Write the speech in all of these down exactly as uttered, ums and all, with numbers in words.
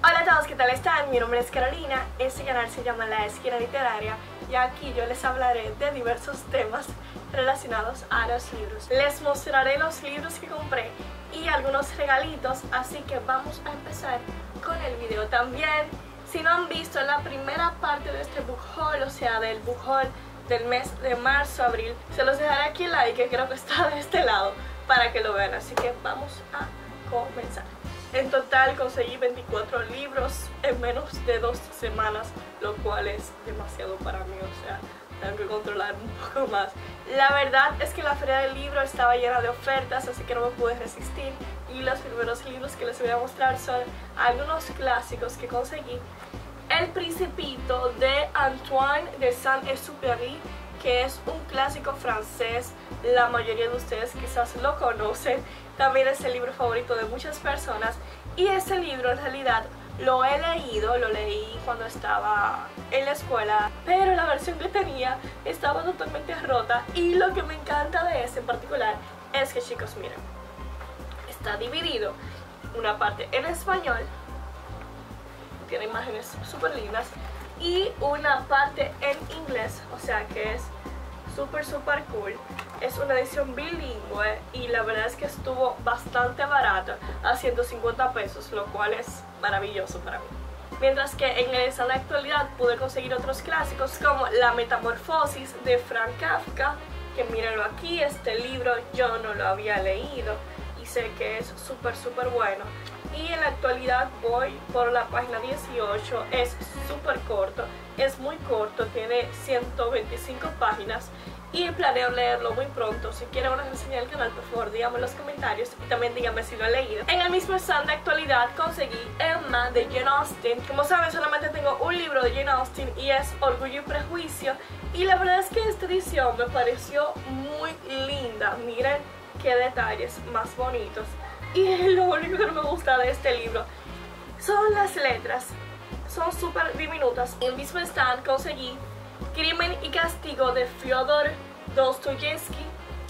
Hola a todos, ¿qué tal están? Mi nombre es Carolina, este canal se llama La Esquina Literaria y aquí yo les hablaré de diversos temas relacionados a los libros. Les mostraré los libros que compré y algunos regalitos, así que vamos a empezar con el video. También, si no han visto la primera parte de este book haul, o sea del book haul del mes de marzo-abril, se los dejaré aquí el like, que creo que está de este lado, para que lo vean, así que vamos a comenzar. En total conseguí veinticuatro libros en menos de dos semanas, lo cual es demasiado para mí, o sea, tengo que controlar un poco más. La verdad es que la feria del libro estaba llena de ofertas, así que no me pude resistir, y los primeros libros que les voy a mostrar son algunos clásicos que conseguí. El Principito de Antoine de Saint-Exupéry, que es un clásico francés, la mayoría de ustedes quizás lo conocen, también es el libro favorito de muchas personas, y este libro en realidad lo he leído, lo leí cuando estaba en la escuela, pero la versión que tenía estaba totalmente rota, y lo que me encanta de este en particular es que, chicos, miren, está dividido una parte en español, tiene imágenes súper lindas, y una parte en inglés, o sea que es súper súper cool. Es una edición bilingüe y la verdad es que estuvo bastante barata, a ciento cincuenta pesos, lo cual es maravilloso para mí. Mientras que en el stand de actualidad pude conseguir otros clásicos como La Metamorfosis de Franz Kafka, que mírenlo aquí, este libro yo no lo había leído y sé que es súper súper bueno. Y en la actualidad voy por la página dieciocho, es súper corto, es muy corto, tiene ciento veinticinco páginas y planeo leerlo muy pronto. Si quieren una reseña del canal, por favor díganme en los comentarios y también díganme si lo he leído. En el mismo stand de actualidad conseguí Emma de Jane Austen. Como saben, solamente tengo un libro de Jane Austen y es Orgullo y Prejuicio, y la verdad es que esta edición me pareció muy linda. Miren qué detalles más bonitos. Y lo único que no me gusta de este libro son las letras, son súper diminutas. En el mismo stand conseguí Crimen y Castigo de Fyodor Dostoyevsky.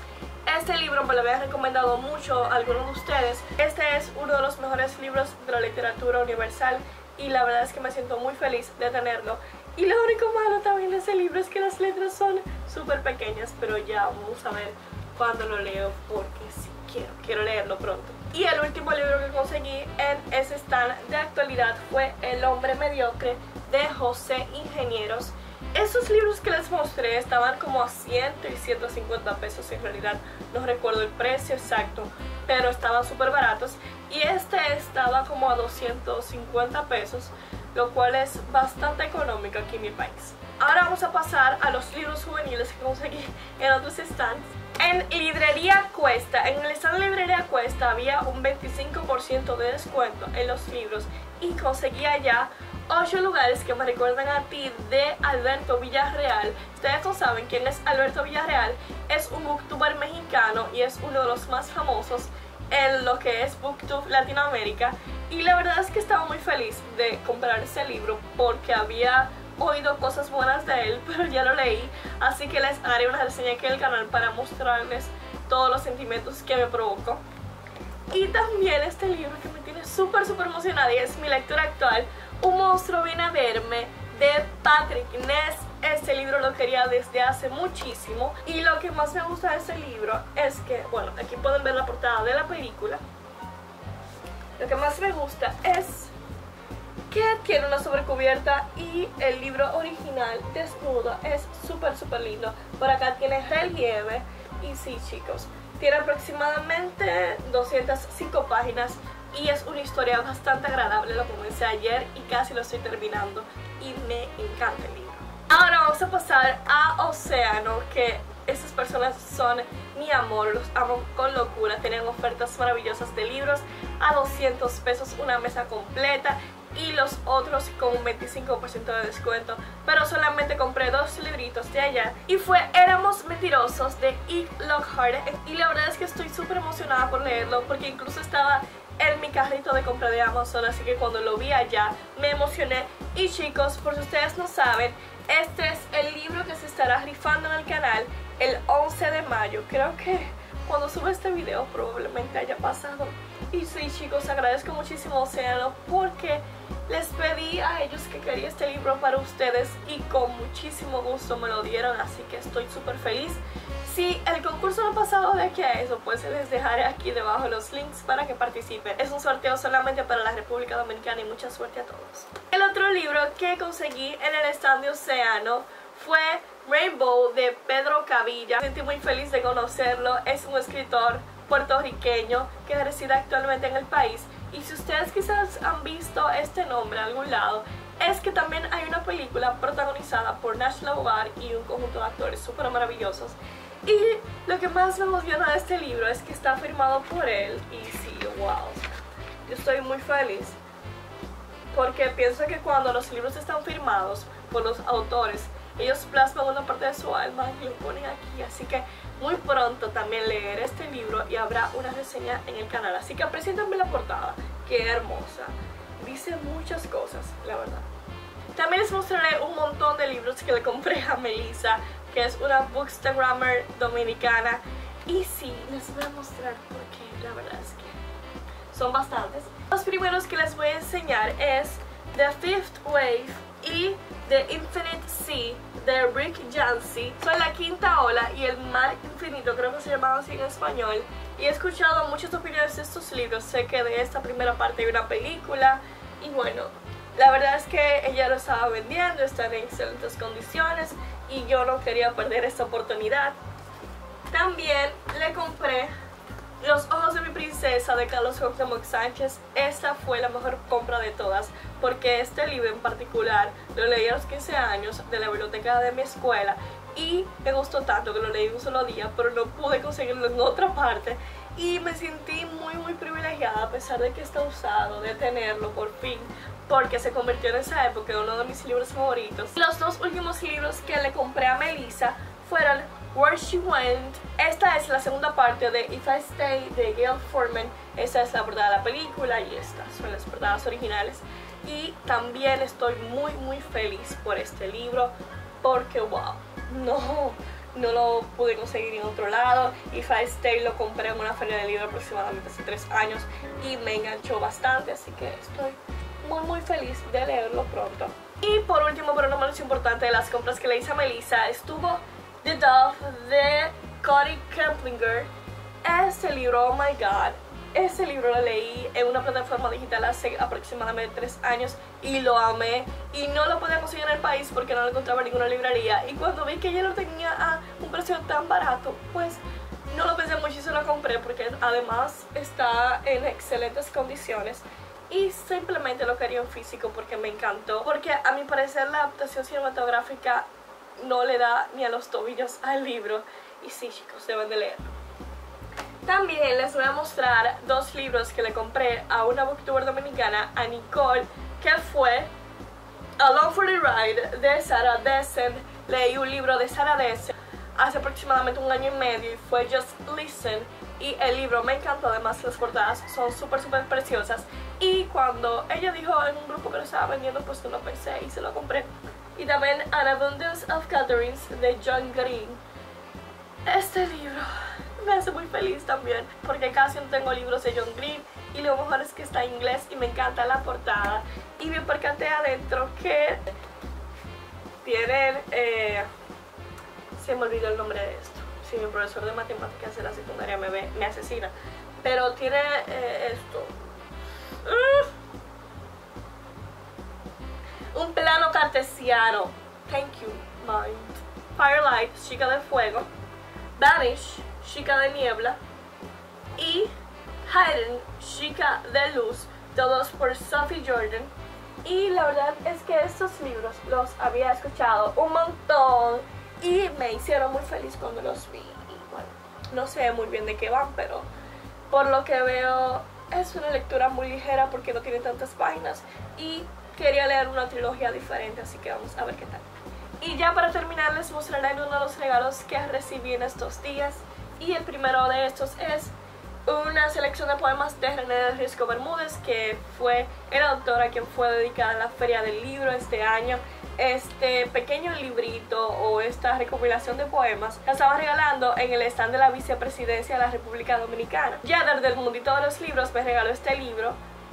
Este libro me lo había recomendado mucho a algunos de ustedes. Este es uno de los mejores libros de la literatura universal y la verdad es que me siento muy feliz de tenerlo. Y lo único malo también de ese libro es que las letras son súper pequeñas, pero ya vamos a ver cuando lo leo, porque sí quiero, quiero leerlo pronto. Y el último libro que conseguí en ese stand de actualidad fue El Hombre Mediocre de José Ingenieros. Esos libros que les mostré estaban como a cien y ciento cincuenta pesos, en realidad no recuerdo el precio exacto, pero estaban súper baratos, y este estaba como a doscientos cincuenta pesos, lo cual es bastante económico aquí en mi país. Ahora vamos a pasar a los libros juveniles que conseguí en otros stands. En Librería Cuesta, en el stand de Librería Cuesta había un veinticinco por ciento de descuento en los libros y conseguí allá ocho lugares que me recuerdan a ti de Alberto Villarreal. Ustedes no saben quién es Alberto Villarreal, es un booktuber mexicano y es uno de los más famosos en lo que es Booktube Latinoamérica, y la verdad es que estaba muy feliz de comprar ese libro porque había oído cosas buenas de él, pero ya lo leí, así que les haré una reseña aquí en el canal para mostrarles todos los sentimientos que me provocó. Y también este libro que me tiene súper súper emocionada y es mi lectura actual, Un monstruo viene a verme, de Patrick Ness. Este libro lo quería desde hace muchísimo, y lo que más me gusta de este libro es que, bueno, aquí pueden ver la portada de la película. Lo que más me gusta es que tiene una sobrecubierta y el libro original desnudo es súper súper lindo. Por acá tiene relieve y sí, chicos, tiene aproximadamente doscientas cinco páginas y es una historia bastante agradable. Lo comencé ayer y casi lo estoy terminando y me encanta el libro. Ahora vamos a pasar a Océano, que estas personas son mi amor, los amo con locura. Tienen ofertas maravillosas de libros a doscientos pesos una mesa completa, y los otros con un veinticinco por ciento de descuento, pero solamente compré dos libritos de allá, y fue Éramos Mentirosos de Ike Lockhart, y la verdad es que estoy súper emocionada por leerlo porque incluso estaba en mi carrito de compra de Amazon, así que cuando lo vi allá me emocioné. Y chicos, por si ustedes no saben, este es el libro que se estará rifando en el canal el once de mayo, creo que cuando suba este video probablemente haya pasado. Y sí, chicos, agradezco muchísimo a Océano porque Les pedí a ellos que quería este libro para ustedes y con muchísimo gusto me lo dieron, así que estoy súper feliz. Si el concurso no ha pasado de aquí a eso, pues les dejaré aquí debajo los links para que participen. Es un sorteo solamente para la República Dominicana y mucha suerte a todos. El otro libro que conseguí en el stand de Océano fue Rainbow de Pedro Cavilla. Me sentí muy feliz de conocerlo. Es un escritor puertorriqueño que reside actualmente en el país. Y si ustedes quizás han visto este nombre en algún lado, es que también hay una película protagonizada por Nash Laubar y un conjunto de actores súper maravillosos. Y lo que más me emociona de este libro es que está firmado por él. Y sí, wow, yo estoy muy feliz porque pienso que cuando los libros están firmados por los autores, ellos plasman una parte de su alma y lo ponen aquí. Así que muy pronto también leeré este libro y habrá una reseña en el canal. Así que preséntame la portada, que hermosa. Dice muchas cosas, la verdad. También les mostraré un montón de libros que le compré a Melissa, que es una bookstagrammer dominicana. Y sí, les voy a mostrar porque la verdad es que son bastantes. Los primeros que les voy a enseñar es The Fifth Wave y The Infinite Sea de Rick Yancey. Son La Quinta Ola y El Mar Infinito, creo que se llamaba así en español. Y he escuchado muchas opiniones de estos libros. Sé que de esta primera parte hay una película. Y bueno, la verdad es que ella lo estaba vendiendo, está en excelentes condiciones y yo no quería perder esta oportunidad. También le compré Los Ojos de mi Princesa de Carlos Cuauhtémoc Sánchez. Esta fue la mejor compra de todas porque este libro en particular lo leí a los quince años de la biblioteca de mi escuela y me gustó tanto que lo leí en un solo día, pero no pude conseguirlo en otra parte y me sentí muy muy privilegiada a pesar de que está usado, de tenerlo por fin, porque se convirtió en esa época en uno de mis libros favoritos. Los dos últimos libros que le compré a Melissa fueron Where She Went. Esta es la segunda parte de If I Stay de Gail Forman. Esta es la portada de la película y estas son las portadas originales. Y también estoy muy muy feliz por este libro porque wow, no, no lo pude conseguir en otro lado. If I Stay lo compré en una feria de libro aproximadamente hace tres años y me enganchó bastante, así que estoy muy muy feliz de leerlo pronto. Y por último, pero no menos importante, de las compras que le hice a Melissa estuvo The Dove de Cody Keplinger. Este libro, oh my god, este libro lo leí en una plataforma digital hace aproximadamente tres años y lo amé y no lo podía conseguir en el país porque no lo encontraba en ninguna librería, y cuando vi que ella lo tenía a un precio tan barato, pues no lo pensé mucho y se lo compré porque además está en excelentes condiciones y simplemente lo quería en físico porque me encantó, porque a mi parecer la adaptación cinematográfica no le da ni a los tobillos al libro. Y sí, chicos, deben de leerlo. También les voy a mostrar dos libros que le compré a una booktuber dominicana, a Nicole, que fue Along for the Ride de Sarah Dessen. Leí un libro de Sarah Dessen hace aproximadamente un año y medio y fue Just Listen, y el libro me encantó. Además las portadas son súper súper preciosas y cuando ella dijo en un grupo que lo estaba vendiendo, pues no lo pensé y se lo compré. Y también An Abundance of Gatherings de John Green. Este libro me hace muy feliz también porque casi no tengo libros de John Green y lo mejor es que está en inglés y me encanta la portada. Y me percaté adentro que tienen, eh, se me olvidó el nombre de esto, si mi profesor de matemáticas de la secundaria me ve, me asesina, pero tiene eh, esto, uh, un plano cartesiano, Thank You Mind, Firelight, Chica de Fuego, Vanish, Chica de Niebla y Hidden, Chica de Luz, todos por Sophie Jordan. Y la verdad es que estos libros los había escuchado un montón y me hicieron muy feliz cuando los vi. Y bueno, no sé muy bien de qué van, pero por lo que veo es una lectura muy ligera porque no tiene tantas páginas y quería leer una trilogía diferente, así que vamos a ver qué tal. Y ya para terminar les mostraré uno de los regalos que recibí en estos días, y el primero de estos es una selección de poemas de René del Risco Bermúdez, que fue el autor a quien fue dedicada la Feria del Libro este año. Este pequeño librito o esta recopilación de poemas la estaba regalando en el stand de la vicepresidencia de la República Dominicana. Yader del Mundito de los Libros me regaló este libro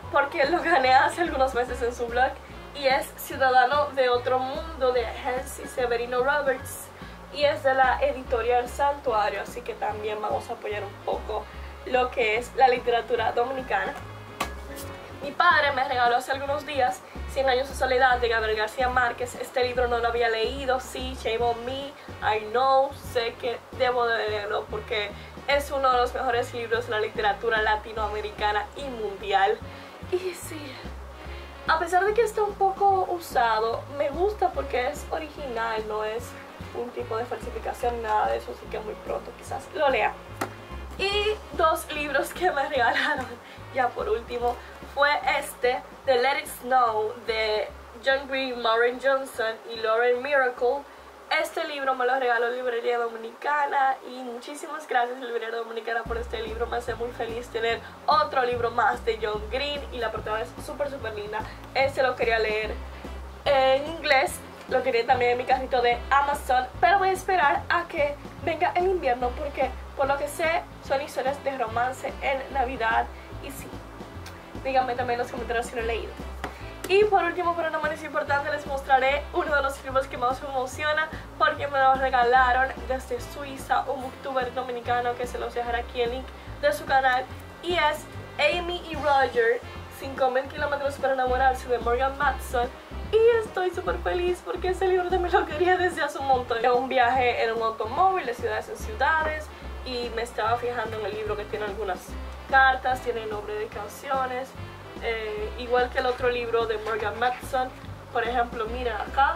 porque lo gané hace algunos meses en su blog, y es Ciudadano de Otro Mundo de Hensi Severino Roberts, y es de la editorial Santuario, así que también vamos a apoyar un poco lo que es la literatura dominicana. Mi padre me regaló hace algunos días Cien años de soledad de Gabriel García Márquez. Este libro no lo había leído, sí, shame on me, I know, sé que debo de leerlo porque es uno de los mejores libros de la literatura latinoamericana y mundial. Y sí, a pesar de que está un poco usado, me gusta porque es original, no es un tipo de falsificación, nada de eso, así que muy pronto quizás lo lea. Y dos libros que me regalaron, ya por último, fue este, de Let It Snow, de John Green, Maureen Johnson y Lauren Miracle. Este libro me lo regaló Librería Dominicana y muchísimas gracias Librería Dominicana por este libro. Me hace muy feliz tener otro libro más de John Green y la portada es súper súper linda. Este lo quería leer en inglés, lo quería también en mi carrito de Amazon, pero voy a esperar a que venga el invierno porque por lo que sé son historias de romance en Navidad y sí, díganme también en los comentarios si lo he leído. Y por último, pero no menos importante, les mostraré uno de los libros que más me emociona porque me lo regalaron desde Suiza, un booktuber dominicano que se los dejaré aquí el link de su canal, y es Amy y Roger, cinco mil kilómetros para enamorarse, de Morgan Matson. Y estoy súper feliz porque ese libro también lo quería desde hace un montón. Era un viaje en un automóvil de ciudades en ciudades y me estaba fijando en el libro que tiene algunas cartas, tiene nombre de canciones, eh, igual que el otro libro de Morgan Matson. Por ejemplo, miren acá.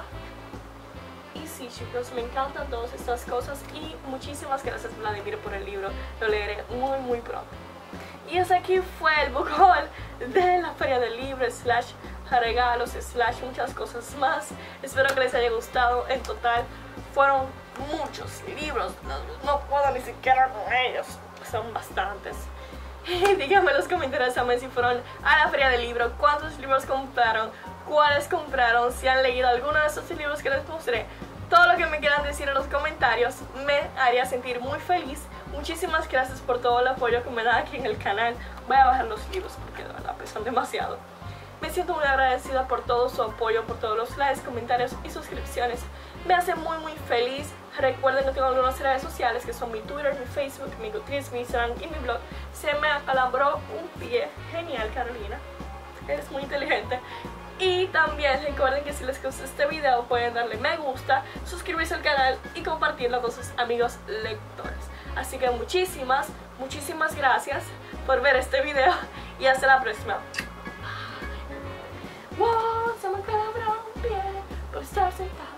Y sí, chicos, me encantan todas estas cosas y muchísimas gracias Vladimir por el libro, lo leeré muy muy pronto. Y ese aquí fue el book haul de la feria del libro, slash regalos, slash muchas cosas más. Espero que les haya gustado. En total fueron muchos libros, no, no puedo ni siquiera con ellos, son bastantes. Y díganme en los comentarios también si fueron a la feria del libro, cuántos libros compraron, cuáles compraron, si han leído alguno de esos libros que les mostré. Todo lo que me quieran decir en los comentarios me haría sentir muy feliz. Muchísimas gracias por todo el apoyo que me da aquí en el canal. Voy a bajar los libros porque de verdad pesan demasiado. Me siento muy agradecida por todo su apoyo, por todos los likes, comentarios y suscripciones. Me hace muy muy feliz. Recuerden que tengo algunas redes sociales que son mi Twitter, mi Facebook, mi Goodreads, mi Instagram y mi blog. Se me acalambró un pie. Genial, Carolina. Eres muy inteligente. Y también recuerden que si les gustó este video pueden darle me gusta, suscribirse al canal y compartirlo con sus amigos lectores. Así que muchísimas, muchísimas gracias por ver este video y hasta la próxima. Wow, se me acalambró un pie por estar sentada.